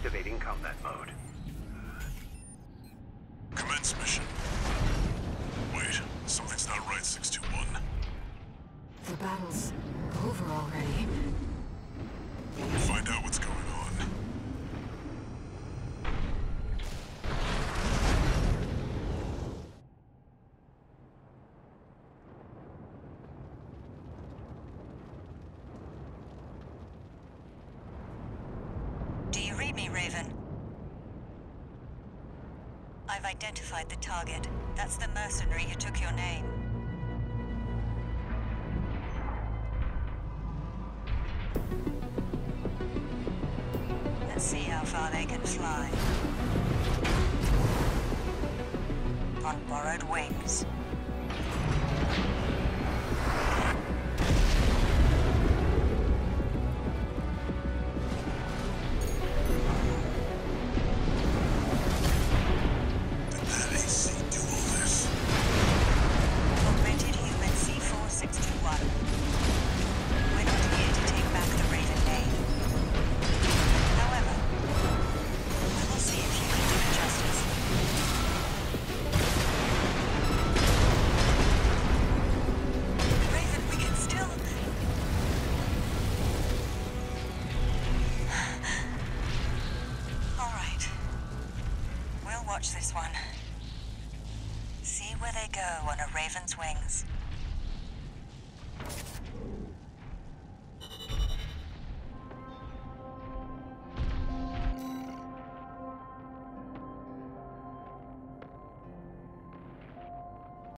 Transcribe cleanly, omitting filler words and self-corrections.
Activating combat mode. Commence mission. Wait, something's not right, 621. The battle's over already. Find out what's going on. Do you read me, Raven? I've identified the target. That's the mercenary who took your name. Let's see how far they can fly. On borrowed wings. Did that AC do all this? Augmented human C4621. We're not here to take back the Raven name. However, we will see if you can do it justice. Raven, we can still... All right. We'll watch this one. See where they go on a Raven's wings.